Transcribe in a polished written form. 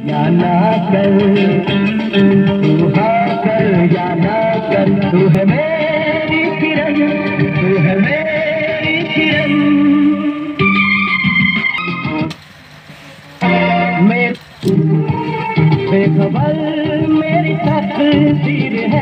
या ना कर, तू हाँ कर या ना कर, तू है मेरी किरण, तू है मेरी किरण। मैं बेखबर मेरी तकदीर